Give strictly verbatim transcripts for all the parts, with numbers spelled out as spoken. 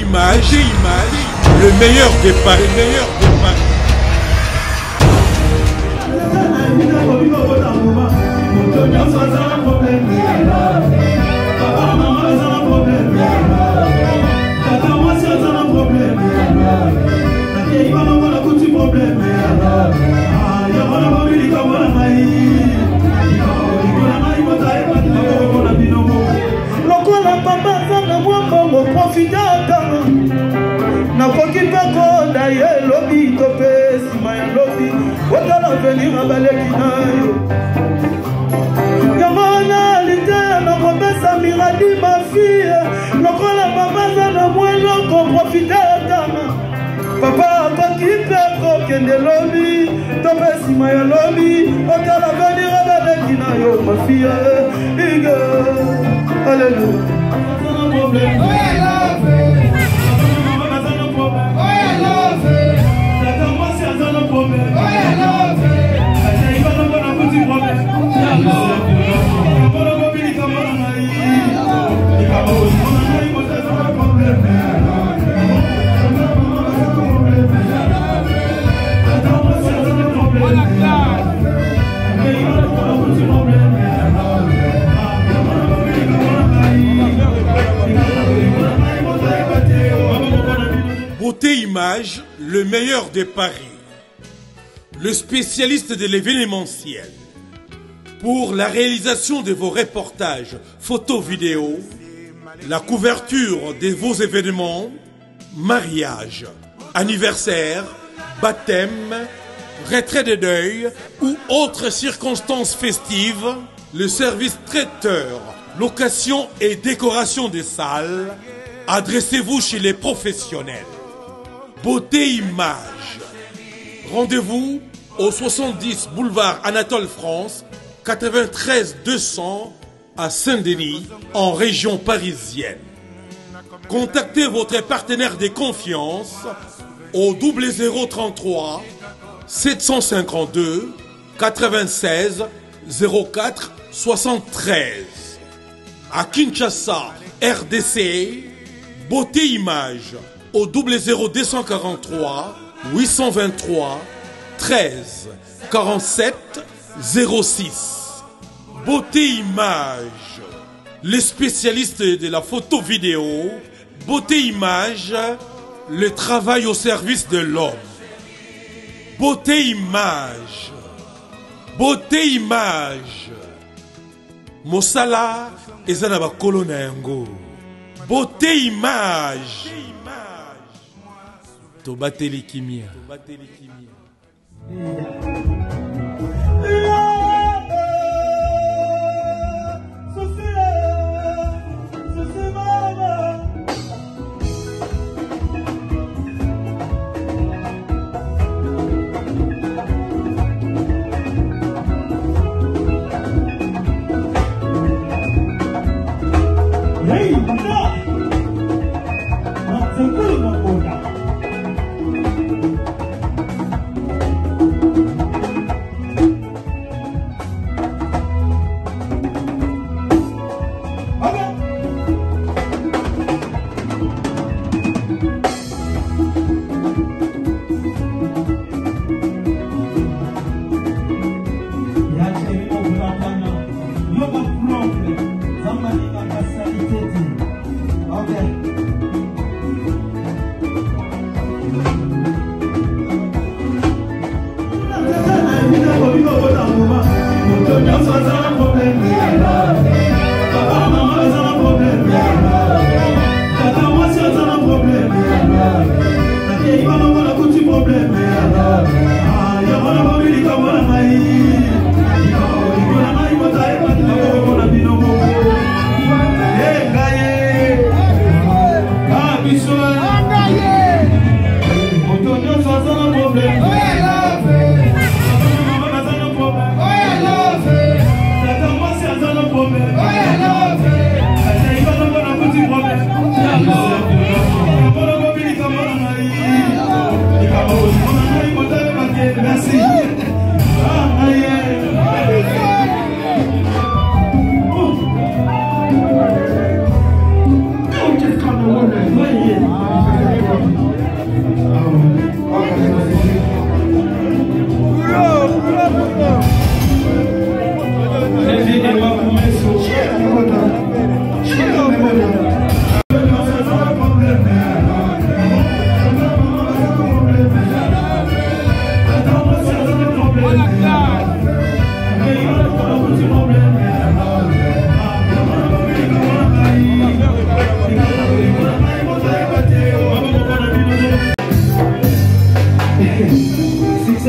Image, Image, le meilleur des paris, le meilleur des paris. Papa, quand il fait coquin de lobby, topé si ma lobby, au cas la venir avec Kina, yo, ma fille, Iga, alléluia. Beauté Image, le meilleur des paris. Le spécialiste de l'événementiel. Pour la réalisation de vos reportages, photos, vidéos, la couverture de vos événements, mariage, anniversaire, baptême, retrait de deuil ou autres circonstances festives, le service traiteur, location et décoration des salles, adressez-vous chez les professionnels. Beauté Image. Rendez-vous au soixante-dix boulevard Anatole France, quatre-vingt-treize deux cents à Saint-Denis, en région parisienne. Contactez votre partenaire de confiance au double zéro trente-trois sept cent cinquante-deux quatre-vingt-seize zéro quatre soixante-treize. À Kinshasa, R D C, Beauté Image au double zéro deux cent quarante-trois huit cent vingt-trois treize quarante-sept zéro six. Beauté Image, les spécialistes de la photo vidéo. Beauté Image, le travail au service de l'homme. Beauté Image, Beauté Image, Mosala ezana bakolo na yango. Beauté Image, tobateli kimia.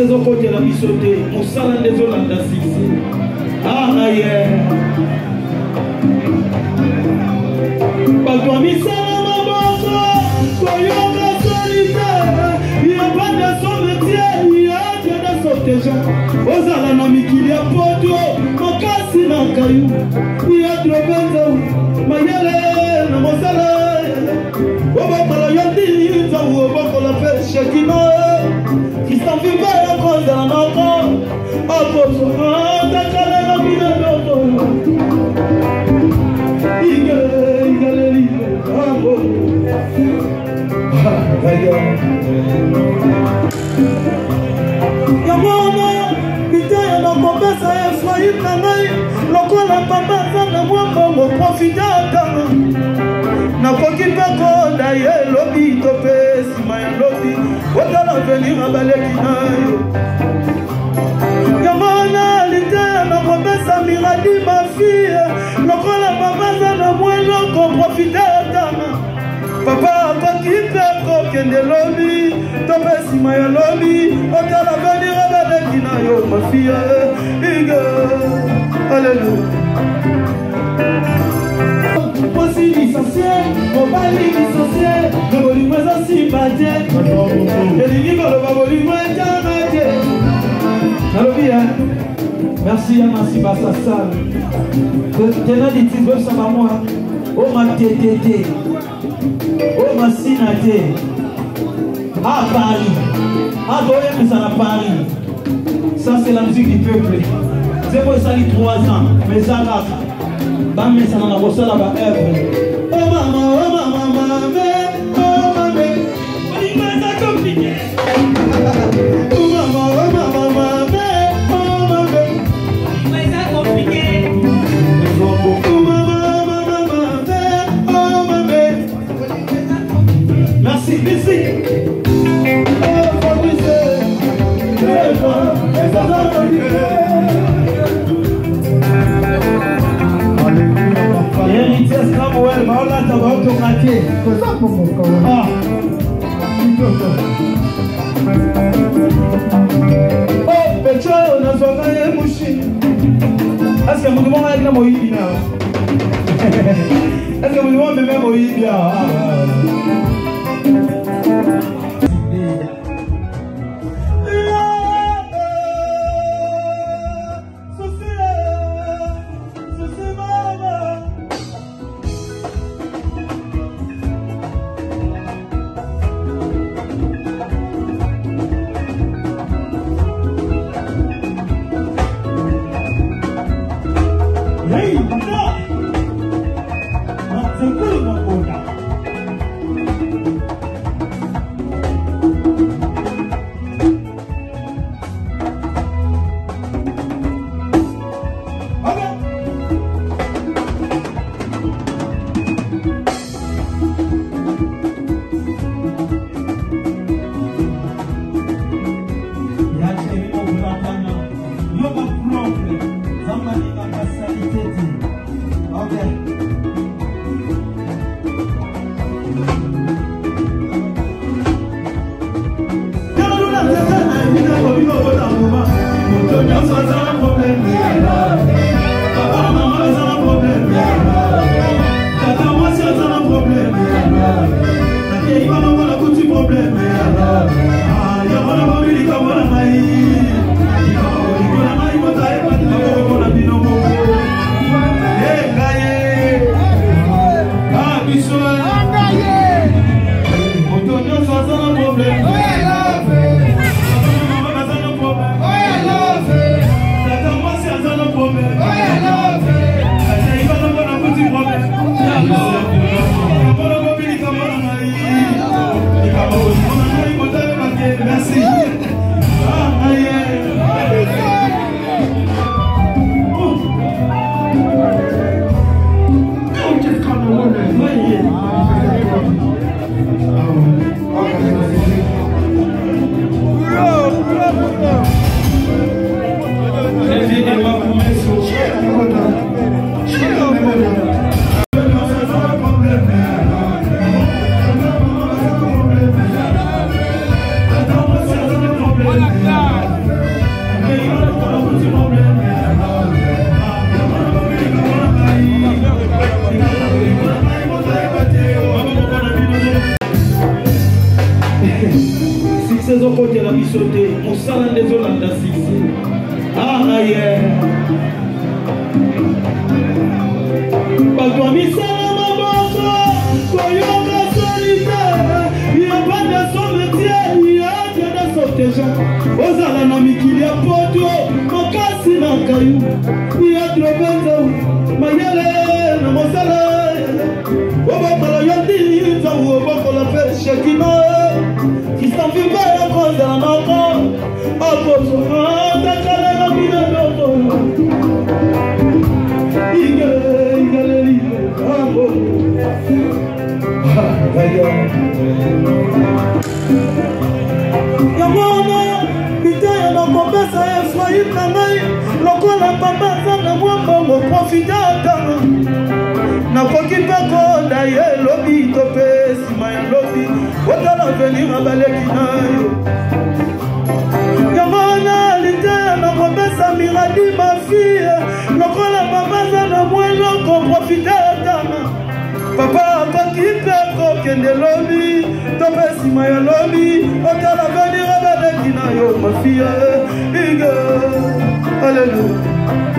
saison côté la bisoté, mon salon des Hollandais six. Ah, yeah. Pas toi, mi salon, ma bosse, soyons solitaire. Il n'y a pas de son métier, il y a de son déjà. Aux alanami qu'il y a pas d'eau, mon cassi dans le caillou. Il y a de l'eau, ma yale, mon salaire. Au bas de la yandi, au bas de la pêche, qui n'a. Qui s'en fait pas la cause d'un enfant. A cause d'un calé la vie de l'autre. Igue, igue, igue, bravo. Ah, d'ailleurs. Yamona, putain, y'a dans mon baisse à Ephraïm, Nanaï. L'encore la papa, ça n'a moins pas mon profiter à Ghana. Nakoki peko daye lobi tope sima ya lobi otala venir abaleki na yo yamona lite na kopesa miradi ma fille lokola papa za na mwelo ko profiter atana papa akoki peko kende lobi tope sima ya lobi otala venir abaleki na yo ma fille iga alléluia. Aussi licencié, mon bali licencié, le volume est aussi bâté. Et les livres, le volume est jamais. Alors bien, merci à Massi Bassassal. Tenant des petits bœufs, ça va moi. Oh ma tété, oh ma sinaté. À Paris, à Doyen, mais ça à Paris. Ça c'est la musique du peuple. C'est pour ça les trois ans, mais ça va. Bamé ça n'a pas ça là bas œuvre. Oh maman, oh maman, maman, oh maman. On y met ça compliqué. Oh maman, oh maman, maman, oh maman. On y met ça compliqué. Oh maman, maman, maman, oh maman. Merci, merci. Oh Fabrice, très bon, et ça va héritier Samuel, voilà ta voix automatique. Ah. Oh, Pecho, on a sauvé un mouchi. Est-ce que vous demandez avec la moïbi là? Est-ce que vous demandez même moïbi là? Merci. Ah, yeah. kotela biso te mosala nde ezolanda siksi araye bato ya misala maboko koyoka solite yabanda sometie yagada soteja ozala na mikili ya poto makasi na kayu yadrobenza mayele na mosala obokola yodini nzangu obokola mpe shekina kisambiba ya kozala noko akozwa takalela bina noko igele igeleli ambo yamona bitaya nakopesa efraim na ngai lokola papa zanga mwambongo profite atanga nakoki mpe konda ye lobi to mpe nsima ya lobi otala venir abaleki na yo yamona liteya nakopesa miradi mafie lokola papa zanga mweloko profite atanga papa akoki mpe kokende lobi to mpe nsima ya lobi otala venir abaleki na yo mafie ige alleluya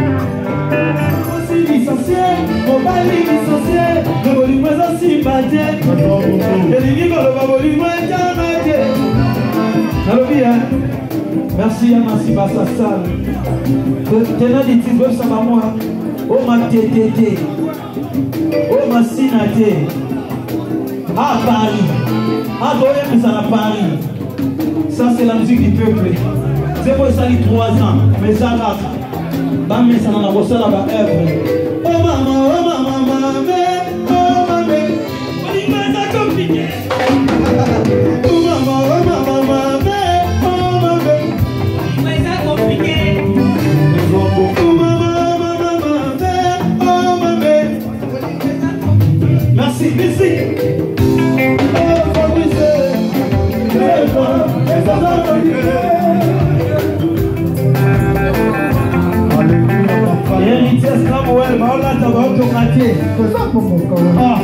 licencié, mobali licencié, le bolingo ezosimba te, elingi koloba bolingo etanga te. Nalobi hein, merci ya masiba sasal. Tena ditimbo saba moi, o ma tete te, o ma sina te. À Paris, à Doyen mais à Paris. Ça c'est la musique du peuple. C'est pour ça qu'il trois ans, mais ça va. Bah mais ça n'en a pas ça là-bas œuvre. Oh maman, oh maman, maman, oh maman, on ça compliqué. Oh maman, oh maman, maman, oh maman, mais ça compliqué. Oh maman, maman, maman, oh maman. Merci, merci. Oh Fabrice, les fois, les enfants. Héritier Samuel, Maola Tabato Kati. Ah.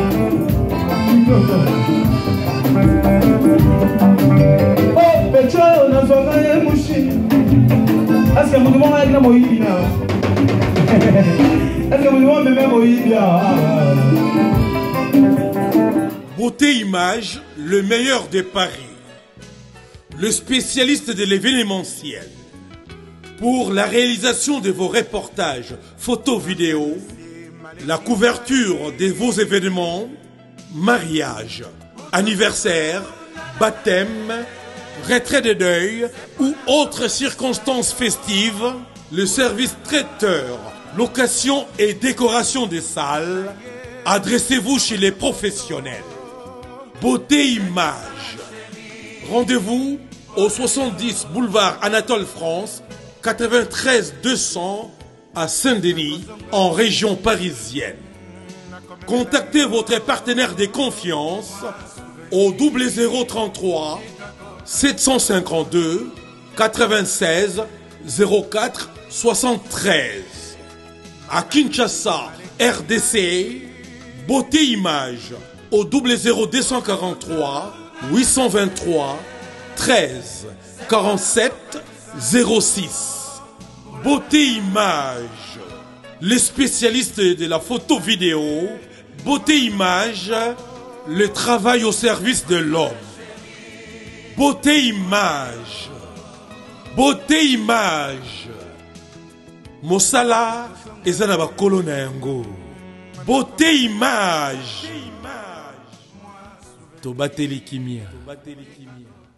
Oh, Petro, on a fait un mouchi. Est-ce que vous demandez avec la moïbi là? Est-ce que vous demandez même moïbi là? Beauté Image, le meilleur de Paris. Le spécialiste de l'événementiel. Pour la réalisation de vos reportages, photos, vidéos, la couverture de vos événements, mariage, anniversaire, baptême, retrait de deuil ou autres circonstances festives, le service traiteur, location et décoration des salles, adressez-vous chez les professionnels. Beauté Image. Rendez-vous au soixante-dix boulevard Anatole France, quatre-vingt-treize deux cents à Saint-Denis, en région parisienne. Contactez votre partenaire de confiance au double zéro trente-trois sept cent cinquante-deux quatre-vingt-seize zéro quatre soixante-treize. À Kinshasa, R D C, Beauté Image au double zéro deux cent quarante-trois huit cent vingt-trois treize quarante-sept zéro six. Beauté Image, les spécialistes de la photo vidéo. Beauté Image, le travail au service de l'homme. Beauté Image, Beauté Image, Mosala ezana bakolo na yango. Beauté Image, Tobateli Kimia.